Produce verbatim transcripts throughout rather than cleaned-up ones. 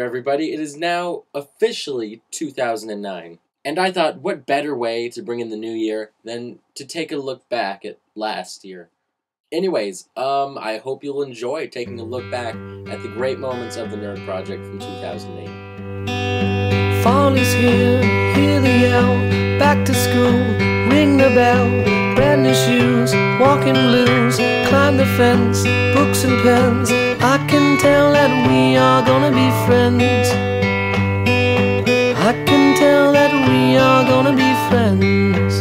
everybody. It is now officially two thousand nine. And I thought, what better way to bring in the new year than to take a look back at last year. Anyways, um, I hope you'll enjoy taking a look back at the great moments of the Nerd Project from two thousand eight. Fall is here, hear the yell, back to school, ring the bell, brand new shoes, walking blues, climb the fence, books and pens. I can tell that we are gonna be friends. I can tell that we are gonna be friends.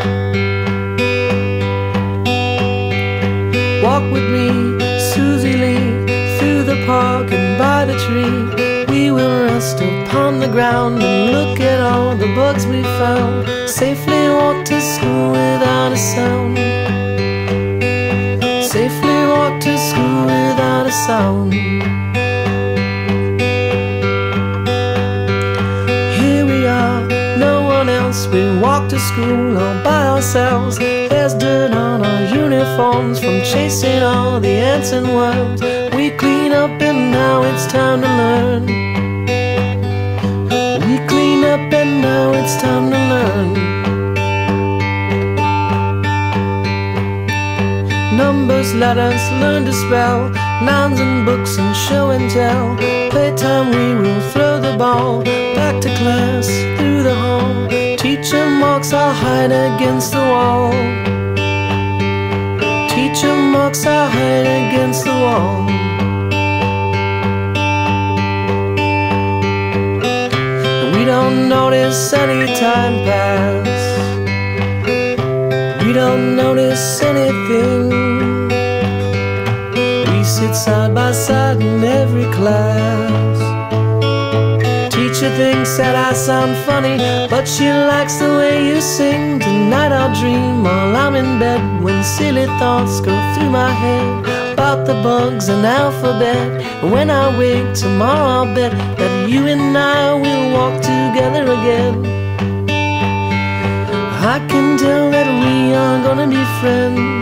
Walk with me, Susie Lee, through the park and by the tree. We will rest upon the ground and look at all the bugs we found. Safely walk to school without a sound. Safely walk to school without a sound. Here we are, no one else. We walk to school all by ourselves. There's dirt on our uniforms from chasing all the ants and worms. We clean up and now it's time to learn. We clean up and now it's time to learn. Numbers, letters, learn to spell, nouns and books and show and tell. Playtime we will throw the ball, back to class, through the hall. Teacher marks our hide against the wall. Teacher marks our hide against the wall. We don't notice any time pass. We don't notice anything. We sit side by side in every class. Teacher thinks that I sound funny, but she likes the way you sing. Tonight I'll dream while I'm in bed, when silly thoughts go through my head about the bugs and alphabet. And when I wake tomorrow, I'll bet that you and I will walk together again. I can tell that we are gonna be friends.